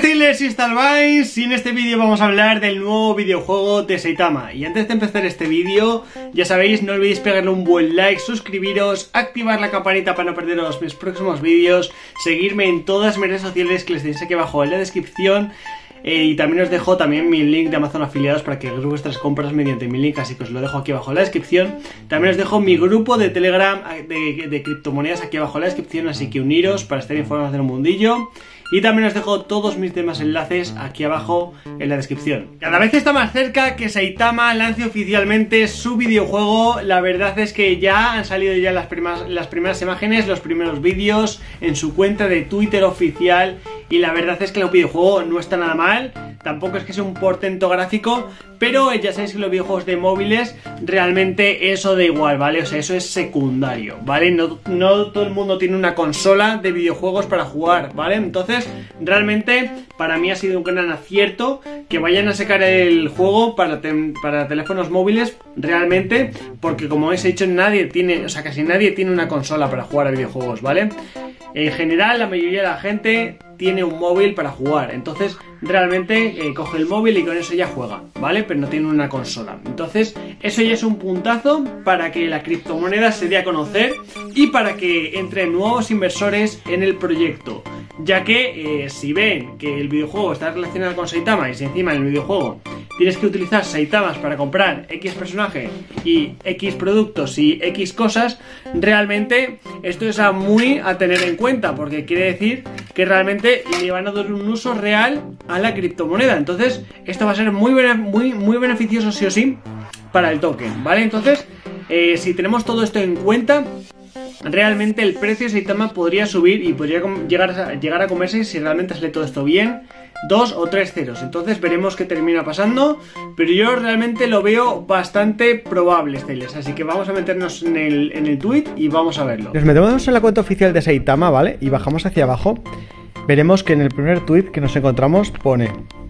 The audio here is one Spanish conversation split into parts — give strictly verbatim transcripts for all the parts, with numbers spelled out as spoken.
Steelers y Starbines, y en este vídeo vamos a hablar del nuevo videojuego de Saitama. Y antes de empezar este vídeo, ya sabéis, no olvidéis pegarle un buen like, suscribiros, activar la campanita para no perderos mis próximos vídeos, seguirme en todas mis redes sociales que les tenéis aquí abajo en la descripción. Eh, y también os dejo también mi link de Amazon afiliados para que hagáis vuestras compras mediante mi link, así que os lo dejo aquí abajo en la descripción. También os dejo mi grupo de Telegram de, de criptomonedas aquí abajo en la descripción, así que uniros para estar informados del mundillo. Y también os dejo todos mis demás enlaces aquí abajo en la descripción. Cada vez está más cerca que Saitama lance oficialmente su videojuego. La verdad es que ya han salido ya las primeras, las primeras imágenes, los primeros vídeos en su cuenta de Twitter oficial. Y la verdad es que el videojuego no está nada mal. Tampoco es que sea un portento gráfico, pero ya sabéis que los videojuegos de móviles realmente eso da igual, ¿vale? O sea, eso es secundario, ¿vale? No, no todo el mundo tiene una consola de videojuegos para jugar, ¿vale? Entonces, realmente, para mí ha sido un gran acierto que vayan a sacar el juego para, te para teléfonos móviles, realmente, porque como os he dicho, nadie tiene, o sea, casi nadie tiene una consola para jugar a videojuegos, ¿vale? En general, la mayoría de la gente tiene un móvil para jugar, entonces realmente eh, coge el móvil y con eso ya juega, ¿vale? Pero no tiene una consola. Entonces eso ya es un puntazo para que la criptomoneda se dé a conocer y para que entren nuevos inversores en el proyecto, ya que eh, si ven que el videojuego está relacionado con Saitama y si encima en el videojuego tienes que utilizar Saitamas para comprar X personaje y X productos y X cosas, realmente esto es a muy a tener en cuenta, porque quiere decir que realmente le van a dar un uso real a la criptomoneda. Entonces esto va a ser muy, muy, muy beneficioso sí o sí para el token, ¿vale? Entonces eh, si tenemos todo esto en cuenta, realmente el precio de Saitama podría subir y podría llegar a, llegar a comerse, si realmente sale todo esto bien, dos o tres ceros. Entonces veremos qué termina pasando, pero yo realmente lo veo bastante probable, Steelers. Así que vamos a meternos en el, en el tweet y vamos a verlo. Nos metemos en la cuenta oficial de Saitama, ¿vale? Y bajamos hacia abajo. Veremos que en el primer tweet que nos encontramos pone: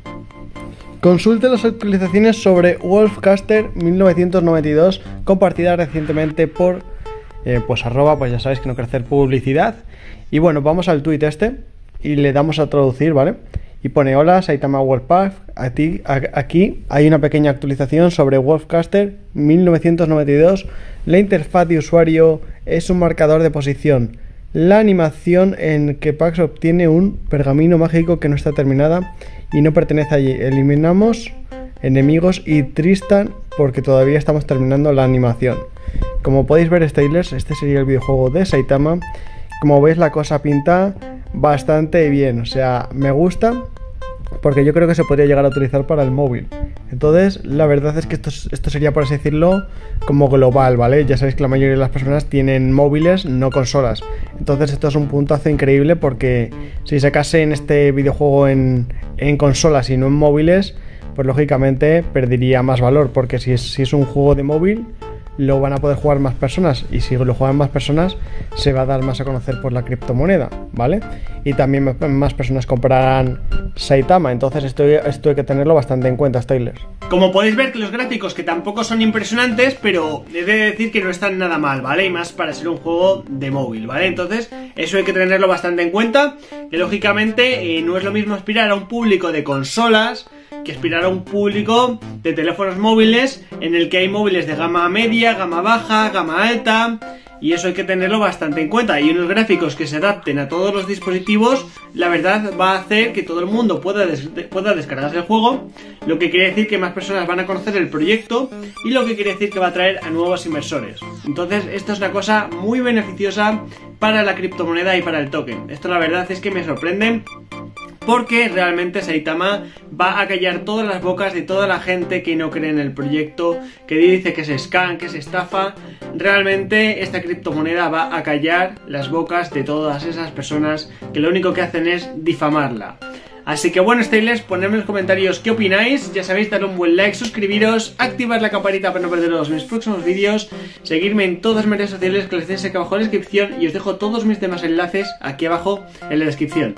consulte las actualizaciones sobre Wolfcaster mil novecientos noventa y dos compartidas recientemente por eh, pues arroba, pues ya sabéis que no quiero hacer publicidad. Y bueno, vamos al tweet este y le damos a traducir, ¿vale? Y pone: hola Saitama Wolfpack, aquí, aquí hay una pequeña actualización sobre Wolfcaster mil novecientos noventa y dos. La interfaz de usuario es un marcador de posición. La animación en que Pax obtiene un pergamino mágico que no está terminada y no pertenece allí. Eliminamos enemigos y Tristan porque todavía estamos terminando la animación. Como podéis ver, Steelers, este sería el videojuego de Saitama. Como veis, la cosa pinta bastante bien, o sea, me gusta, porque yo creo que se podría llegar a utilizar para el móvil. Entonces, la verdad es que esto, esto sería, por así decirlo, como global, ¿vale? Ya sabéis que la mayoría de las personas tienen móviles, no consolas. Entonces esto es un puntazo increíble, porque si sacase en este videojuego en, en consolas y no en móviles, pues lógicamente perdería más valor, porque si es, si es un juego de móvil, lo van a poder jugar más personas, y si lo juegan más personas se va a dar más a conocer por la criptomoneda, ¿vale? Y también más personas comprarán Saitama. Entonces esto, esto hay que tenerlo bastante en cuenta, Steelers. Como podéis ver, que los gráficos, que tampoco son impresionantes, pero he de decir que no están nada mal, ¿vale? Y más para ser un juego de móvil, ¿vale? Entonces eso hay que tenerlo bastante en cuenta, que lógicamente eh, no es lo mismo aspirar a un público de consolas que aspirar a un público de teléfonos móviles, en el que hay móviles de gama media, gama baja, gama alta, y eso hay que tenerlo bastante en cuenta. Y unos gráficos que se adapten a todos los dispositivos, la verdad va a hacer que todo el mundo pueda, des pueda descargarse el juego, lo que quiere decir que más personas van a conocer el proyecto y lo que quiere decir que va a traer a nuevos inversores. Entonces esto es una cosa muy beneficiosa para la criptomoneda y para el token. Esto la verdad es que me sorprende, porque realmente Saitama va a callar todas las bocas de toda la gente que no cree en el proyecto, que dice que es scam, que es estafa. Realmente esta criptomoneda va a callar las bocas de todas esas personas que lo único que hacen es difamarla. Así que bueno, Steelers, ponedme en los comentarios qué opináis. Ya sabéis, darle un buen like, suscribiros, activar la campanita para no perderos mis próximos vídeos, seguirme en todas mis redes sociales que les tenéis aquí abajo en la descripción, y os dejo todos mis demás enlaces aquí abajo en la descripción.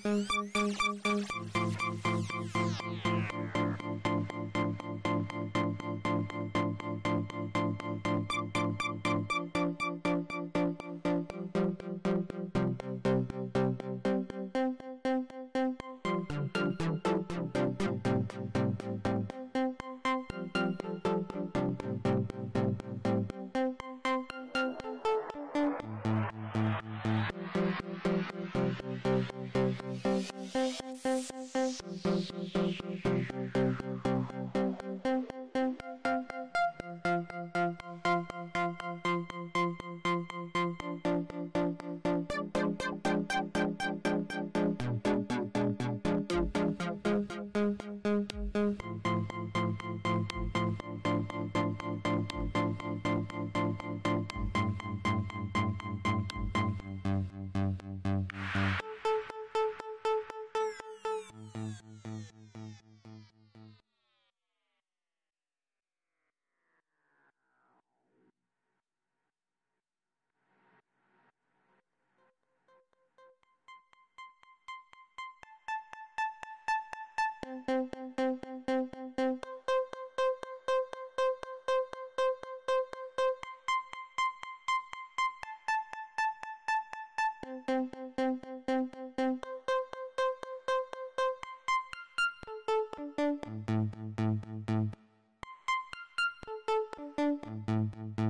Thank you.